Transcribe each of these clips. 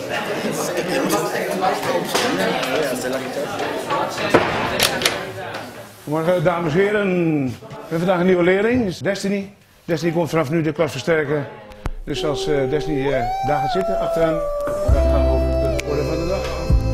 Goedemorgen, dames en heren. We hebben vandaag een nieuwe leerling, is Destiny. Destiny komt vanaf nu de klas versterken. Dus als Destiny daar gaat zitten, achteraan, dan gaan we over de orde van de dag.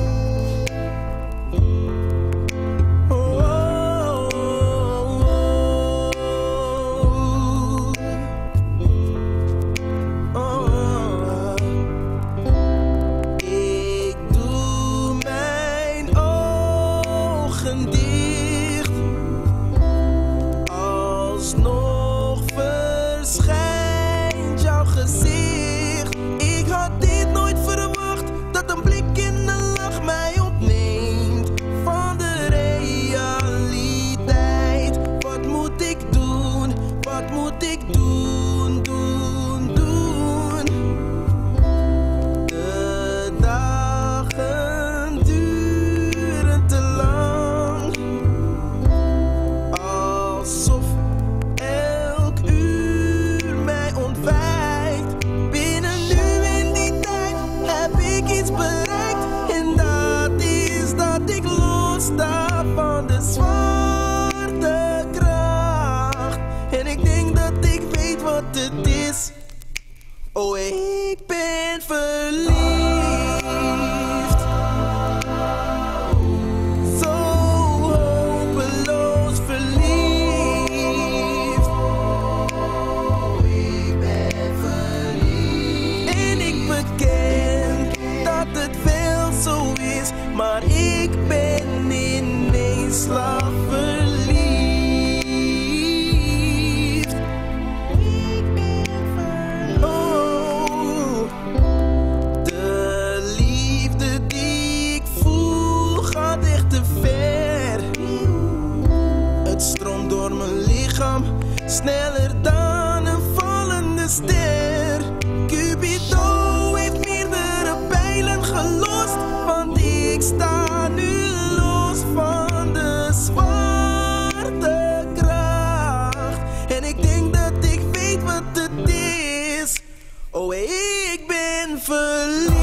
Alsnog verschijnt jouw gezicht. Ik had dit nooit verwacht, dat een blik in de lach mij ontneemt van de realiteit. Wat moet ik doen? Wat moet ik doen? Doen. De dagen duren te lang. Alsof elk uur mij ontwijkt. Binnen nu en die tijd heb ik iets bereikt. En dat is dat ik lossta van de zwarte kracht. En ik denk dat ik weet wat het is. Oh, ik ben verliefd. Zo hopeloos verliefd. Ik ben verliefd. En ik beken dat het wel zo is, maar ik ben ineens slagverliefd. Ik ben verliefd. Oh, de liefde die ik voel gaat echt te ver. Het stroomt door mijn lichaam, sneller dan een vallende ster. Cupido heeft meerdere pijlen gelost, want ik sta nu los van de zwarte kracht. En ik denk dat ik weet wat het is. Oh, ik ben verliefd.